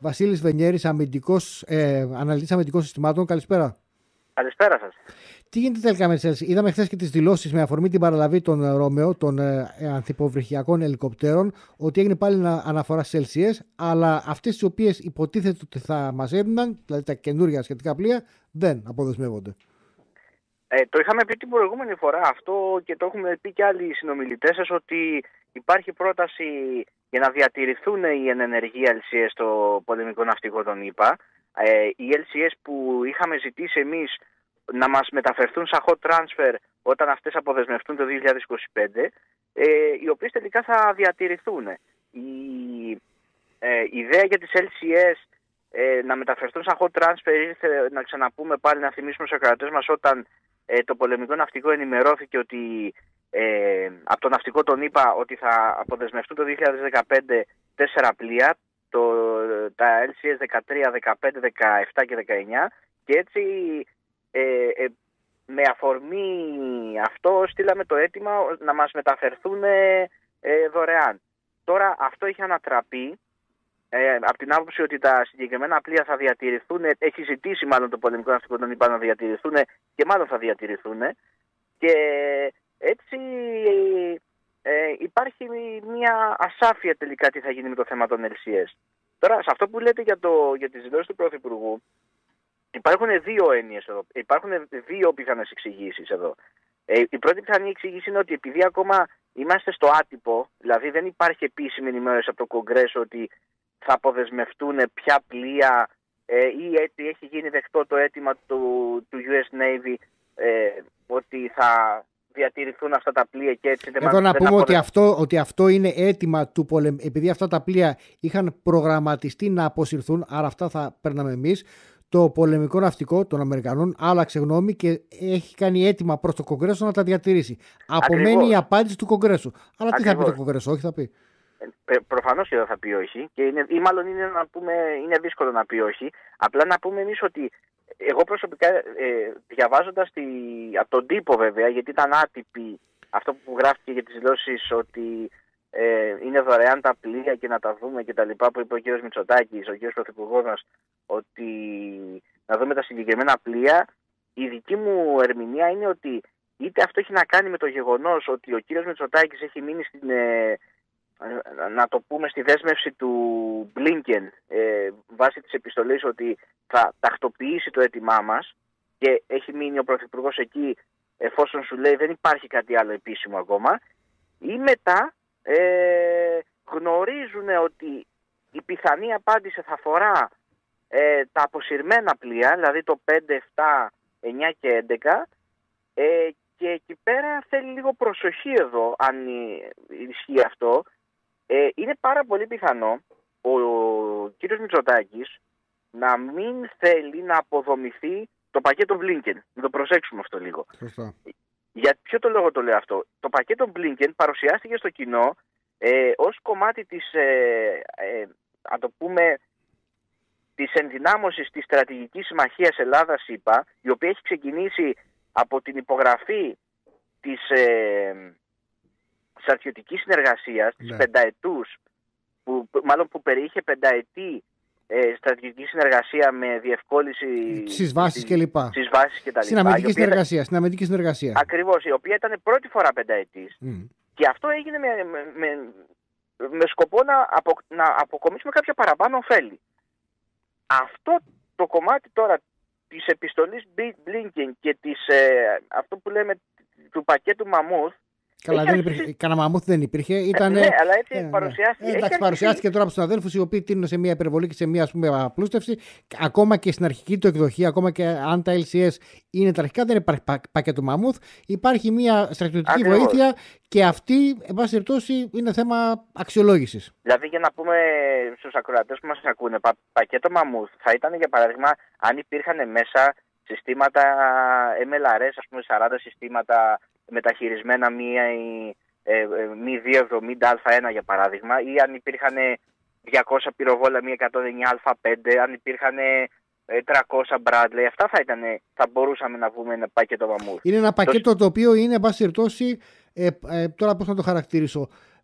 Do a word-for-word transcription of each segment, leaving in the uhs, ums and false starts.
Βασίλης Βενιέρης, αμυντικός, ε, αναλυτής αμυντικών συστημάτων. Καλησπέρα. Καλησπέρα σας. Τι γίνεται τελικά με τις L C S? Είδαμε χθες και τις δηλώσεις με αφορμή την παραλαβή των Ρωμαίο, των ε, ανθυποβρυχιακών ελικοπτέρων, ότι έγινε πάλι αναφορά στις L C S, αλλά αυτές τις οποίες υποτίθεται ότι θα μας έδιναν, δηλαδή τα καινούργια σχετικά πλοία, δεν αποδεσμεύονται. Ε, το είχαμε πει την προηγούμενη φορά αυτό και το έχουμε πει και άλλοι συνομιλητές σας, ότι υπάρχει πρόταση για να διατηρηθούν οι εν ενεργοί L C S στο πολεμικό ναυτικό των ΗΠΑ. Ε, οι L C S που είχαμε ζητήσει εμείς να μας μεταφερθούν σαν hot transfer όταν αυτές αποδεσμευτούν το δύο χιλιάδες είκοσι πέντε, ε, οι οποίες τελικά θα διατηρηθούν. Η ε, ιδέα για τις L C S ε, να μεταφερθούν σαν hot transfer ήρθε, να ξαναπούμε πάλι, να θυμίσουμε στους ακροατές μας, όταν ε, το πολεμικό ναυτικό ενημερώθηκε ότι ε, από το ναυτικό των ΗΠΑ ότι θα αποδεσμευτούν το δύο χιλιάδες δεκαπέντε τέσσερα πλοία, το, τα L C S δεκατρία, δεκαπέντε, δεκαεπτά και δεκαεννιά, και έτσι ε, ε, με αφορμή αυτό στείλαμε το αίτημα να μας μεταφερθούν ε, ε, δωρεάν. Τώρα αυτό έχει ανατραπεί ε, από την άποψη ότι τα συγκεκριμένα πλοία θα διατηρηθούν, έχει ζητήσει μάλλον το πολεμικό ναυτικό των ΗΠΑ να διατηρηθούν και μάλλον θα διατηρηθούν, και έτσι ε, υπάρχει μια ασάφεια τελικά τι θα γίνει με το θέμα των L C S. Τώρα, σε αυτό που λέτε για, το, για τις δηλώσεις του Πρωθυπουργού, υπάρχουν δύο έννοιες εδώ. Υπάρχουν δύο πιθανές εξηγήσεις εδώ. Ε, η πρώτη πιθανή εξήγηση είναι ότι επειδή ακόμα είμαστε στο άτυπο, δηλαδή δεν υπάρχει επίσημη ενημέρωση από το Κογκρέσο ότι θα αποδεσμευτούν ποια πλοία ε, ή έτσι έχει γίνει δεκτό το αίτημα του, του U S Navy ε, ότι θα διατηρηθούν αυτά τα πλοία και έτσι δεν. Εδώ να πούμε αποδε... ότι, αυτό, ότι αυτό είναι αίτημα του πολεμ... επειδή αυτά τα πλοία είχαν προγραμματιστεί να αποσυρθούν, άρα αυτά θα παίρναμε εμείς. Το πολεμικό ναυτικό των Αμερικανών άλλαξε γνώμη και έχει κάνει αίτημα προς το Κογκρέσο να τα διατηρήσει. Απομένει Ακριβώς. η απάντηση του Κογκρέσου. Αλλά Ακριβώς. τι θα πει το Κογκρέσο, όχι θα πει. Ε, προφανώς και δεν θα πει όχι. Και είναι, ή μάλλον είναι, να πούμε, είναι δύσκολο να πει όχι. Απλά να πούμε εμείς ότι εγώ προσωπικά ε, διαβάζοντας τη, από τον τύπο βέβαια, γιατί ήταν άτυπη αυτό που γράφτηκε για τις δηλώσεις ότι ε, είναι δωρεάν τα πλοία και να τα δούμε και τα λοιπά, που είπε ο κ. Μητσοτάκης, ο κ. Πρωθυπουργός μας, ότι να δούμε τα συγκεκριμένα πλοία. Η δική μου ερμηνεία είναι ότι είτε αυτό έχει να κάνει με το γεγονός ότι ο κ. Μητσοτάκης έχει μείνει στην, ε, να το πούμε, στη δέσμευση του Blinken ε, βάσει της επιστολής ότι θα τακτοποιήσει το αίτημά μας, και έχει μείνει ο Πρωθυπουργός εκεί εφόσον σου λέει δεν υπάρχει κάτι άλλο επίσημο ακόμα, ή μετά ε, γνωρίζουν ότι η πιθανή απάντηση θα αφορά ε, τα αποσυρμένα πλοία, δηλαδή το πέντε, επτά, εννιά και έντεκα, ε, και εκεί πέρα θέλει λίγο προσοχή εδώ, αν ισχύει αυτό. Ε, είναι πάρα πολύ πιθανό ο, ο κύριος Μητσοτάκης να μην θέλει να αποδομηθεί το πακέτο Blinken. Να το προσέξουμε αυτό λίγο. Σωστά. Για ποιο το λόγο το λέω αυτό? Το πακέτο Blinken παρουσιάστηκε στο κοινό ε, ως κομμάτι της, ε, ε, να το πούμε, της ενδυνάμωσης της στρατηγικής συμμαχίας Ελλάδα-ΣΥΠΑ, η οποία έχει ξεκινήσει από την υπογραφή της ε, στρατιωτικής συνεργασίας, ναι. της πενταετούς, που, μάλλον που περιείχε πενταετή ε, στρατιωτική συνεργασία με διευκόλυνση στις βάσεις και λοιπά. Στις βάσεις και τα στην λοιπά. αμυντική συνεργασία, ήταν... στην αμυντική συνεργασία. Ακριβώς, η οποία ήταν πρώτη φορά πενταετής. Mm. Και αυτό έγινε με, με, με, με σκοπό να, απο, να αποκομίσουμε κάποια παραπάνω ωφέλη. Αυτό το κομμάτι τώρα της επιστολής Blinken και της, ε, αυτό που λέμε του πακέτου Μαμούθ. Καλά, δεν υπήρχε, κανένα μαμούθ δεν υπήρχε. Ήταν, ναι, αλλά έτσι ε, παρουσιάστηκε. Ε, εντάξει, παρουσιάστηκε τώρα από τους συναδέλφους οι οποίοι τείνουν σε μια υπερβολή και σε μια, ας πούμε, απλούστευση. Ακόμα και στην αρχική του εκδοχή, ακόμα και αν τα L C S είναι τα αρχικά, δεν υπάρχει πα, πακέτο μαμούθ. Υπάρχει μια στρατιωτική Ακριβώς. βοήθεια και αυτή, εν πάση περιπτώσει, είναι θέμα αξιολόγησης. Δηλαδή, για να πούμε στους ακροατές που μας ακούνε, πα, πακέτο μαμούθ θα ήταν, για παράδειγμα, αν υπήρχαν μέσα συστήματα εμ ελ αρ ες, ας πούμε, σαράντα συστήματα μεταχειρισμένα μία ή ε, μη διακόσια εβδομήντα α ένα για παράδειγμα, ή αν υπήρχαν διακόσια πυροβόλα μη εκατόν εννιά α πέντε, αν υπήρχαν τριακόσια Bradley, αυτά θα, ήταν, θα μπορούσαμε να βγούμε ένα πακέτο μαμούθ. Είναι ένα πακέτο το, το οποίο είναι, εν πάση περιπτώσει, ε, ε, τώρα πώς να το χαρακτηρίσω,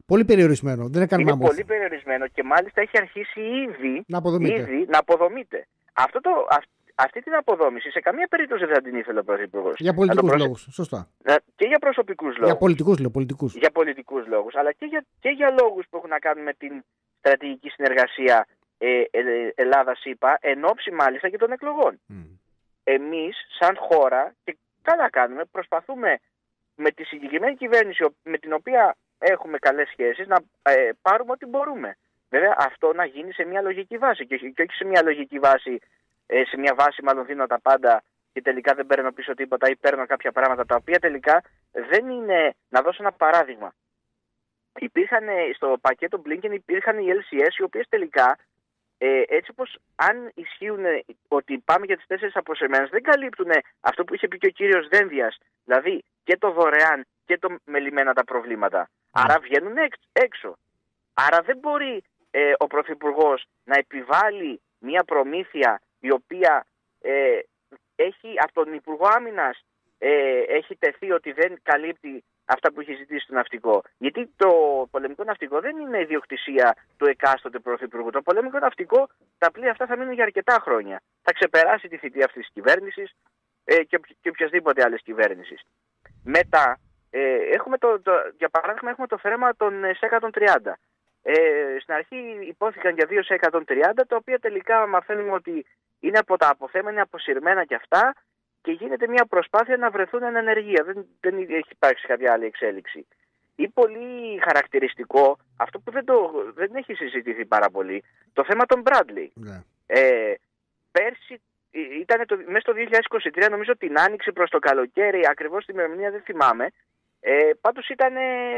Πολύ περιορισμένο. Δεν έκανε είναι μάμος. πολύ περιορισμένο και μάλιστα έχει αρχίσει ήδη να αποδομείται. Ήδη να αποδομείται. Αυτό το, αυ, αυτή την αποδόμηση σε καμία περίπτωση δεν θα την ήθελε ο Πρωθυπουργός. Για πολιτικούς προσε... λόγους. Σωστά. Και για προσωπικούς λόγους. Για πολιτικούς, λέω, πολιτικούς. Για πολιτικούς λόγους. Αλλά και για, και για λόγους που έχουν να κάνουν με την στρατηγική συνεργασία ε, ε, Ελλάδα-ΣΥΠΑ, εν ώψη μάλιστα και των εκλογών. Mm. Εμείς, σαν χώρα, και καλά κάνουμε, προσπαθούμε με τη συγκεκριμένη κυβέρνηση με την οποία έχουμε καλές σχέσεις να ε, πάρουμε ό,τι μπορούμε. Βέβαια, αυτό να γίνει σε μια λογική βάση και όχι, και όχι σε μια λογική βάση, ε, σε μια βάση μάλλον δίνω τα πάντα και τελικά δεν παίρνω πίσω τίποτα ή παίρνω κάποια πράγματα τα οποία τελικά δεν είναι. Να δώσω ένα παράδειγμα. Υπήρχαν στο πακέτο Blinken υπήρχαν οι ελ σι ες οι οποίες τελικά ε, έτσι όπως αν ισχύουν ότι πάμε για τις τέσσερις αποσεμένες δεν καλύπτουν αυτό που είχε πει και ο κύριος Δένδιας, δηλαδή και το δωρεάν και το μελιμένα τα προβλήματα. Mm. Άρα βγαίνουν έξω. Άρα δεν μπορεί ε, ο Πρωθυπουργός να επιβάλλει μια προμήθεια η οποία ε, έχει από τον Υπουργό Άμυνας ε, έχει τεθεί ότι δεν καλύπτει αυτά που έχει ζητήσει το ναυτικό. Γιατί το πολεμικό ναυτικό δεν είναι ιδιοκτησία του εκάστοτε Πρωθυπουργού. Το πολεμικό ναυτικό, τα πλοία αυτά θα μείνουν για αρκετά χρόνια. Θα ξεπεράσει τη θητεία αυτής της κυβέρνησης ε, και, και οποιασδήποτε άλλης κυβέρνησης. Μετά, ε, έχουμε το, το, για παράδειγμα, έχουμε το θέμα των ες εκατόν τριάντα. Ε, στην αρχή υπόθηκαν για δύο ες εκατόν τριάντα, τα οποία τελικά μαθαίνουμε ότι είναι από τα αποθέμενα αποσυρμένα και αυτά και γίνεται μια προσπάθεια να βρεθούν εν ενεργεία. Δεν, δεν έχει υπάρξει κάποια άλλη εξέλιξη. Ή πολύ χαρακτηριστικό, αυτό που δεν, το, δεν έχει συζητηθεί πάρα πολύ, το θέμα των Bradley. Yeah. Ε, πέρσι, ήταν το, μέσα στο δύο χιλιάδες είκοσι τρία, νομίζω την άνοιξη προς το καλοκαίρι, ακριβώς την ημερομηνία δεν θυμάμαι, Ε, πάντως ήταν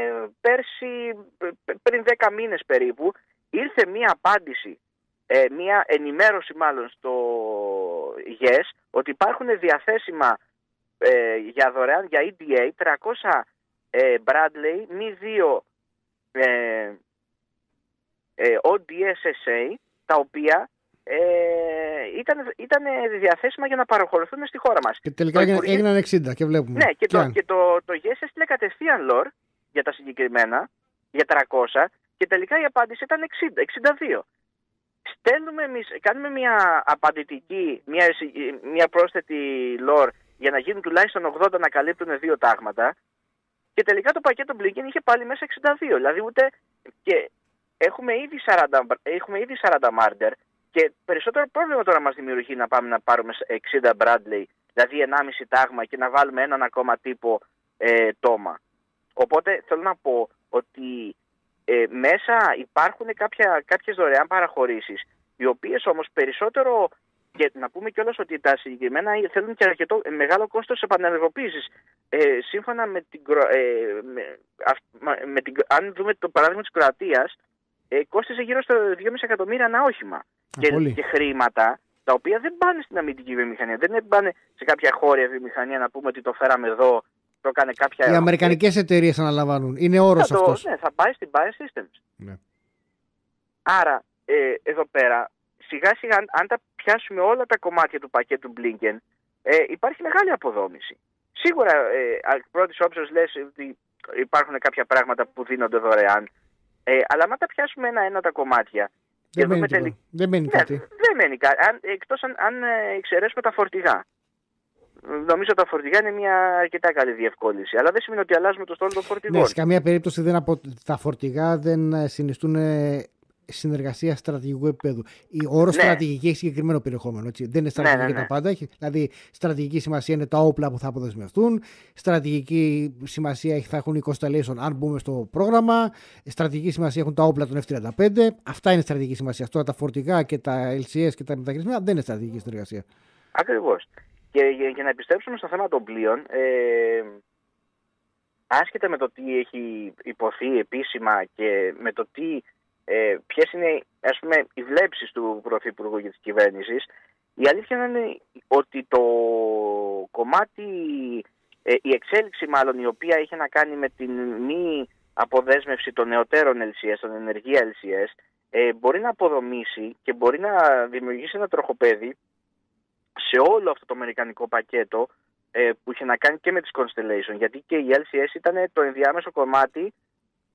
πέρσι, πριν δέκα μήνες περίπου, ήρθε μία απάντηση, ε, μία ενημέρωση μάλλον στο yes, ότι υπάρχουν διαθέσιμα ε, για δωρεάν, για ι ντι έι, τριακόσια ε, Bradley, μη δύο ε, ε, ο ντι ες ες έι, τα οποία Ε, ήταν, ήταν διαθέσιμα για να παραχωρηθούν στη χώρα μας. Και τελικά το έγιναν Υπουργείο... εξήντα και βλέπουμε. Ναι, και, και το, και το, το yes έστειλε κατευθείαν λορ για τα συγκεκριμένα, για τριακόσια, και τελικά η απάντηση ήταν εξήντα, εξήντα δύο. Στέλνουμε εμείς, κάνουμε μια απαντητική, μια, μια πρόσθετη λορ για να γίνουν τουλάχιστον ογδόντα να καλύπτουν δύο τάγματα, και τελικά το πακέτο Blinken είχε πάλι μέσα εξήντα δύο. Δηλαδή ούτε. Και έχουμε ήδη σαράντα, έχουμε ήδη σαράντα Marder. Και περισσότερο πρόβλημα τώρα μας δημιουργεί να πάμε να πάρουμε εξήντα Bradley, δηλαδή ενάμιση τάγμα, και να βάλουμε έναν ακόμα τύπο ε, τόμα. Οπότε θέλω να πω ότι ε, μέσα υπάρχουν κάποια, κάποιες δωρεάν παραχωρήσεις, οι οποίες όμως περισσότερο, και να πούμε κιόλας ότι τα συγκεκριμένα θέλουν και αρκετό μεγάλο κόστος επανενεργοποίησης. Ε, σύμφωνα με την, ε, με, με την, αν δούμε το παράδειγμα της Κροατίας, ε, κόστιζε γύρω στο δύο κόμμα πέντε εκατομμύρια ένα όχημα. Και, και χρήματα τα οποία δεν πάνε στην αμυντική βιομηχανία, δεν πάνε σε κάποια χώρια βιομηχανία να πούμε ότι το φέραμε εδώ, το έκανε κάποια. Οι αμερικανικές εταιρείες αναλαμβάνουν. Είναι όρος αυτός. Ναι, θα πάει στην Bayer Systems. Ναι. Άρα, ε, εδώ πέρα, σιγά σιγά, αν, αν τα πιάσουμε όλα τα κομμάτια του πακέτου Blinken, ε, υπάρχει μεγάλη αποδόμηση. Σίγουρα, ε, πρώτης όψεως λες ότι υπάρχουν κάποια πράγματα που δίνονται δωρεάν, ε, αλλά αν τα πιάσουμε ένα-ένα τα κομμάτια. Δεν μένει, τελ... δεν μένει κάτι. Ναι, δεν μένει κάτι, αν, εκτός αν, αν εξαιρέσουμε τα φορτηγά. Νομίζω τα φορτηγά είναι μια αρκετά καλή διευκόλυνση, αλλά δεν σημαίνει ότι αλλάζουμε το στόλο των φορτηγών. Ναι, σε καμία περίπτωση δεν απο... τα φορτηγά δεν συνιστούν συνεργασία στρατηγικού επίπεδου. Ο όρος ναι. στρατηγική έχει συγκεκριμένο περιεχόμενο. Έτσι. Δεν είναι στρατηγική ναι, ναι, ναι. τα πάντα. Έχει, δηλαδή, στρατηγική σημασία είναι τα όπλα που θα αποδεσμευτούν. Στρατηγική σημασία θα έχουν οι constellation αν μπούμε στο πρόγραμμα. Στρατηγική σημασία έχουν τα όπλα των εφ τριάντα πέντε. Αυτά είναι στρατηγική σημασία. Τώρα τα φορτηγά και τα ελ σι ες και τα μεταχειρισμένα δεν είναι στρατηγική συνεργασία. Ακριβώς. Και για να επιστρέψουμε στο θέμα των πλοίων, ε, άσχετα με το τι έχει υποθεί επίσημα και με το τι. Ε, ποιες είναι, ας πούμε, οι βλέψεις του Πρωθυπουργού και της κυβέρνησης, η αλήθεια είναι ότι το κομμάτι, ε, η εξέλιξη μάλλον η οποία είχε να κάνει με την μη αποδέσμευση των νεωτέρων ελ σι ες, των ενεργεία ελ σι ες, ε, μπορεί να αποδομήσει και μπορεί να δημιουργήσει ένα τροχοπέδι σε όλο αυτό το αμερικανικό πακέτο ε, που είχε να κάνει και με τις Constellation, γιατί και οι ελ σι ες ήταν το ενδιάμεσο κομμάτι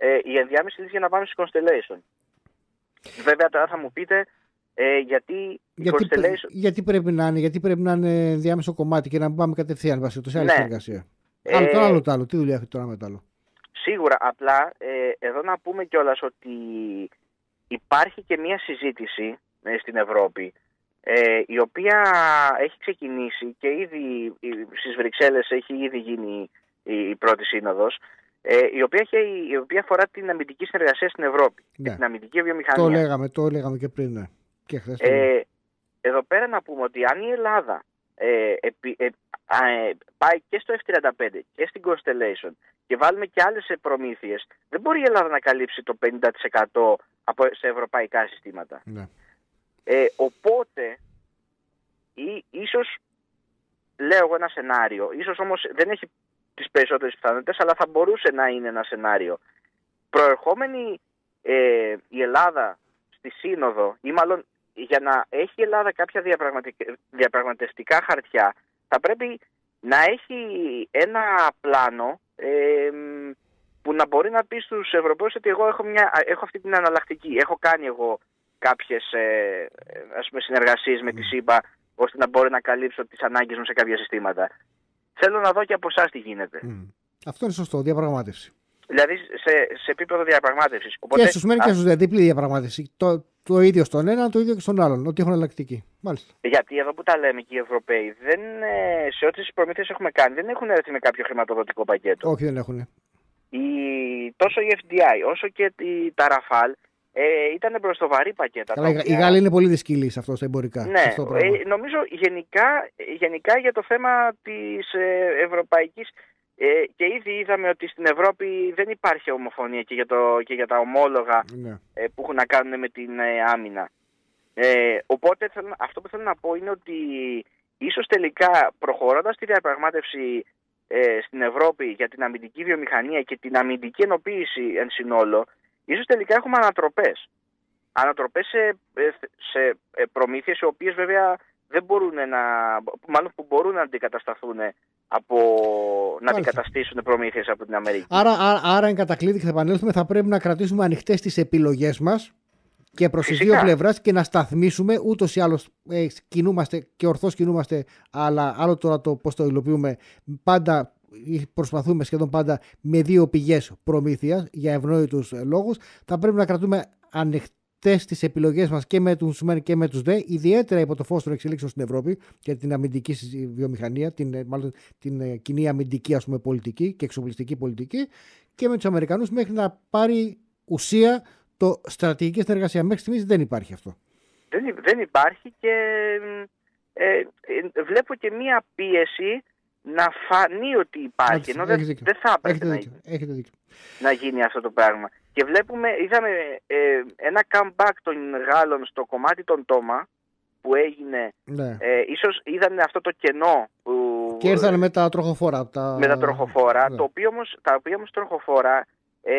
ε, η ενδιάμεση λύση για να πάμε στη Constellation. Βέβαια τώρα θα μου πείτε ε, γιατί, γιατί, Constellation... γιατί, πρέπει να είναι, γιατί πρέπει να είναι ενδιάμεσο κομμάτι και να μην πάμε κατευθείαν βασίλειο, σε άλλη ναι. συνεργασία. Ε, άλλο το άλλο το άλλο. Τι δουλειά έχει τώρα με το άλλο. Σίγουρα. Απλά ε, εδώ να πούμε κιόλας ότι υπάρχει και μια συζήτηση ε, στην Ευρώπη ε, η οποία έχει ξεκινήσει και ήδη στις Βρυξέλλες έχει ήδη γίνει η, η πρώτη σύνοδος, ε, η, οποία έχει, η οποία αφορά την αμυντική συνεργασία στην Ευρώπη, ναι. την αμυντική βιομηχανία. Το λέγαμε, το λέγαμε και πριν, ναι. Και χθες, ε, εδώ πέρα να πούμε ότι αν η Ελλάδα ε, επί, ε, ε, πάει και στο εφ τριάντα πέντε και στην Constellation και βάλουμε και άλλες προμήθειες, δεν μπορεί η Ελλάδα να καλύψει το πενήντα τοις εκατό από, σε ευρωπαϊκά συστήματα. Ναι. Ε, οπότε, ή, ίσως, λέω εγώ ένα σενάριο, ίσως όμως δεν έχει τις περισσότερες πιθανότητες, αλλά θα μπορούσε να είναι ένα σενάριο. Προερχόμενη ε, η Ελλάδα στη Σύνοδο, ή μάλλον για να έχει η Ελλάδα κάποια διαπραγματευτικά χαρτιά, θα πρέπει να έχει ένα πλάνο ε, που να μπορεί να πει στους Ευρωπαίους ότι εγώ έχω, μια, έχω αυτή την αναλλακτική. Έχω κάνει εγώ κάποιες ε, ας πούμε, συνεργασίες με τη ΣΥΠΑ ώστε να μπορεί να καλύψω τις ανάγκες μου σε κάποια συστήματα. Θέλω να δω και από εσάς τι γίνεται. Mm. Αυτό είναι σωστό, διαπραγμάτευση. Δηλαδή σε, σε επίπεδο διαπραγμάτευσης. Οπότε, και στους μένει και στους δε, διπλή διαπραγμάτευση. Το, το ίδιο στον έναν, το ίδιο και στον άλλον. Ότι έχουν αλλακτική. Μάλιστα. Γιατί εδώ που τα λέμε και οι Ευρωπαίοι, δεν, σε ό,τι τις προμήθειες έχουμε κάνει, δεν έχουν έρθει με κάποιο χρηματοδοτικό πακέτο. Όχι, δεν έχουν. Η, τόσο η εφ ντι άι όσο και η, τα Ραφάλ ε, ήταν μπροστοβαρή πακέτα. Καλά, οποία... Οι Γάλλοι είναι πολύ δυσκυλοί σε αυτό στα εμπορικά. Ναι, ε, νομίζω γενικά, γενικά για το θέμα της ε, ευρωπαϊκής. Ε, και ήδη είδαμε ότι στην Ευρώπη δεν υπάρχει ομοφωνία και για, το, και για τα ομόλογα ναι. ε, που έχουν να κάνουν με την ε, άμυνα. Ε, οπότε θέλω, αυτό που θέλω να πω είναι ότι ίσως τελικά προχωρώντας τη διαπραγμάτευση ε, στην Ευρώπη για την αμυντική βιομηχανία και την αμυντική ενοποίηση εν συνόλο, ίσως τελικά έχουμε ανατροπές. Ανατροπές σε, σε προμήθειες οι οποίες βέβαια δεν μπορούν να, μάλλον που μπορούν να αντικατασταθούν από να αντικαταστήσουν προμήθειες από την Αμερική. Άρα, άρα, άρα εν κατακλείδη και θα επανέλθουμε, θα πρέπει να κρατήσουμε ανοιχτές τις επιλογές μας και προς τις δύο πλευράς και να σταθμίσουμε. Ούτως ή άλλως ε, κινούμαστε και ορθώς κινούμαστε, αλλά άλλο τώρα το πώς το υλοποιούμε. Πάντα προσπαθούμε σχεδόν πάντα με δύο πηγές προμήθειας για ευνόητους λόγους. Θα πρέπει να κρατούμε ανοιχτές τις επιλογές μας και με τους ΜΕΝ και με τους ΔΕ, ιδιαίτερα υπό το φως των εξελίξεων στην Ευρώπη για την αμυντική βιομηχανία, την, μάλλον την κοινή αμυντική ας πούμε, πολιτική και εξοπλιστική πολιτική, και με τους Αμερικανούς μέχρι να πάρει ουσία το στρατηγική συνεργασία. Μέχρι στιγμής δεν υπάρχει αυτό. Δεν, δεν υπάρχει και ε, ε, βλέπω και μία πίεση να φανεί ότι υπάρχει, ενώ δεν, δεν θα έπρεπε να, να γίνει αυτό το πράγμα. Και βλέπουμε, είδαμε ε, ένα comeback των Γάλλων στο κομμάτι των Τόμα που έγινε, ναι. ε, ίσως είδαν αυτό το κενό που, και ήρθαν με τα τροχοφόρα. Τα... Με τα τροχοφόρα, ναι. το οποίο όμως, τα οποία όμως τροχοφόρα ε,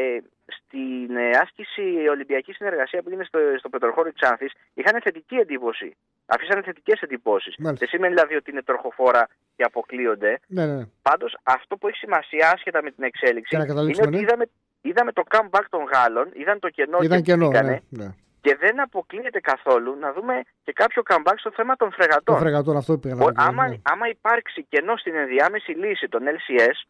στην ε, άσκηση Ολυμπιακή συνεργασία που έγινε στο, στο πετροχώριο της Ξάνθης είχαν θετική εντύπωση. Αφήσανε θετικές εντυπώσεις. Δεν σημαίνει δηλαδή ότι είναι τροχοφόρα και αποκλείονται. Ναι, ναι. Πάντως αυτό που έχει σημασία άσχετα με την εξέλιξη είναι ότι ναι. είδαμε, είδαμε το comeback των Γάλλων, είδαν το κενό Ήταν και κενό, πήγανε, ναι, ναι. Και δεν αποκλείεται καθόλου να δούμε και κάποιο comeback στο θέμα των φρεγατών. Των φρεγατών, αυτό πήγα να πω. Άμα, ναι. άμα υπάρξει κενό στην ενδιάμεση λύση των ελ σι ες,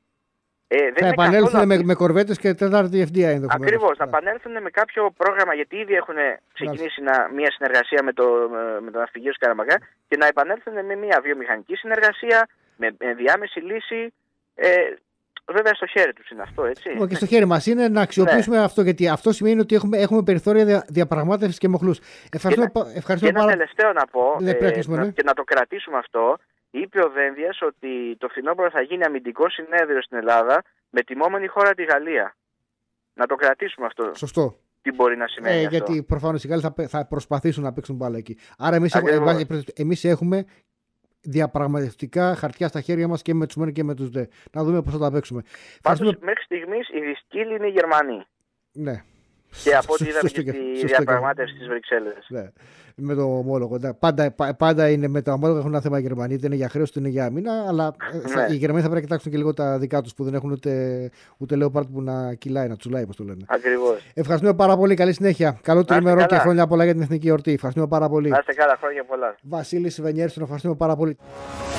Ε, δεν θα επανέλθουν καθόλου... με, με κορβέτες και τέταρτη εφ ντι άι ενδεχομένως. Ακριβώς, θα επανέλθουν με κάποιο πρόγραμμα, γιατί ήδη έχουν ξεκινήσει να, μια συνεργασία με το, με το ναυπηγείο Σκαραμαγκά, και να επανέλθουν με μια βιομηχανική συνεργασία, με ενδιάμεση λύση. Ε, βέβαια στο χέρι τους είναι αυτό, έτσι. Και στο χέρι μας είναι να αξιοποιήσουμε ναι. αυτό, γιατί αυτό σημαίνει ότι έχουμε, έχουμε περιθώρια δια, διαπραγμάτευσης και μοχλούς. Ευχαριστούμε, και, ευχαριστούμε και πάρα... ένα τελευταίο να πω, ναι, ε, να, και να το κρατήσουμε αυτό. Είπε ο Δένδιας ότι το φθινόπωρο θα γίνει αμυντικό συνέδριο στην Ελλάδα με τιμόμενη χώρα τη Γαλλία. Να το κρατήσουμε αυτό. Σωστό. Τι μπορεί να σημαίνει ε, αυτό. Γιατί προφανώς οι Γάλλοι θα, θα προσπαθήσουν να παίξουν μπάλα εκεί. Άρα εμείς έχουμε, εμείς έχουμε διαπραγματευτικά χαρτιά στα χέρια μας και με τους ΜΕΝ και με τους ΔΕ. Να δούμε πώς θα τα παίξουμε. Πάντως μέχρι στιγμής οι δυσκύλοι είναι οι Γερμανοί. Ναι. Και από ό,τι είδαμε και στη διαπραγμάτευση στις Βρυξέλλες. Ναι. Με το ομόλογο. Πάντα, πάντα είναι με το ομόλογο, έχουν ένα θέμα οι Γερμανοί, είτε είναι για χρέος είτε είναι για άμυνα. Αλλά ναι. οι Γερμανοί θα πρέπει να κοιτάξουν και λίγο τα δικά τους που δεν έχουν ούτε, ούτε λέοπαρτ που να κυλάει, να τσουλάει, όπως το λένε. Ακριβώς. Ευχαριστούμε πάρα πολύ. Καλή συνέχεια. Καλό τριμερό και χρόνια πολλά για την εθνική εορτή. Ευχαριστούμε πάρα πολύ. Να είστε καλά, χρόνια πολλά. Βασίλης Βενιέρης, τον ευχαριστούμε πάρα πολύ.